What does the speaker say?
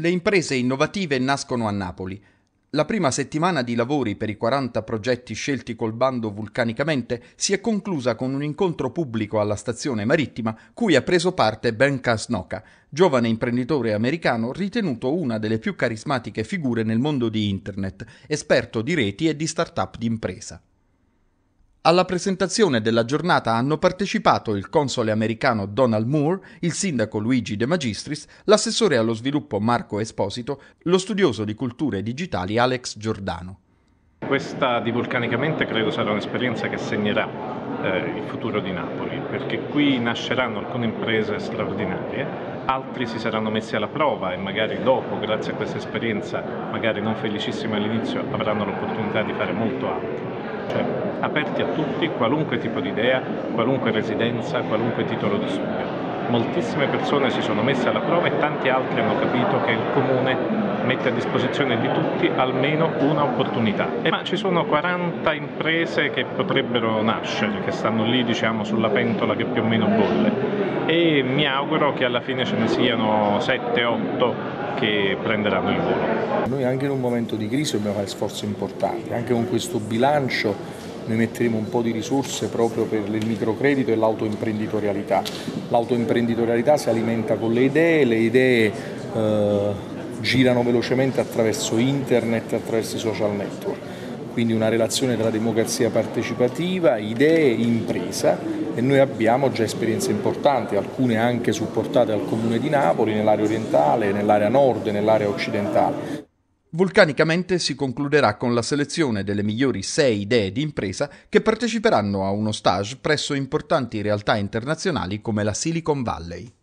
Le imprese innovative nascono a Napoli. La prima settimana di lavori per i 40 progetti scelti col bando Vulcanicamente si è conclusa con un incontro pubblico alla stazione marittima cui ha preso parte Ben Casnocha, giovane imprenditore americano ritenuto una delle più carismatiche figure nel mondo di Internet, esperto di reti e di start-up di impresa. Alla presentazione della giornata hanno partecipato il console americano Donald Moore, il sindaco Luigi De Magistris, l'assessore allo sviluppo Marco Esposito, lo studioso di culture digitali Alex Giordano. Questa di Vulcanicamente credo sarà un'esperienza che segnerà il futuro di Napoli, perché qui nasceranno alcune imprese straordinarie, altri si saranno messi alla prova e magari dopo, grazie a questa esperienza, magari non felicissima all'inizio, avranno l'opportunità di fare molto altro. Cioè, aperti a tutti, qualunque tipo di idea, qualunque residenza, qualunque titolo di studio. Moltissime persone si sono messe alla prova e tanti altri hanno capito che il comune mette a disposizione di tutti almeno una opportunità. Ma ci sono 40 imprese che potrebbero nascere, che stanno lì, diciamo, sulla pentola che più o meno bolle, e mi auguro che alla fine ce ne siano 7-8 che prenderanno il volo. Noi anche in un momento di crisi dobbiamo fare sforzi importanti, anche con questo bilancio noi metteremo un po' di risorse proprio per il microcredito e l'autoimprenditorialità. L'autoimprenditorialità si alimenta con le idee girano velocemente attraverso internet e attraverso i social network, quindi una relazione tra democrazia partecipativa, idee e impresa, e noi abbiamo già esperienze importanti, alcune anche supportate al Comune di Napoli, nell'area orientale, nell'area nord e nell'area occidentale. Vulcanicamente si concluderà con la selezione delle migliori 6 idee di impresa che parteciperanno a uno stage presso importanti realtà internazionali come la Silicon Valley.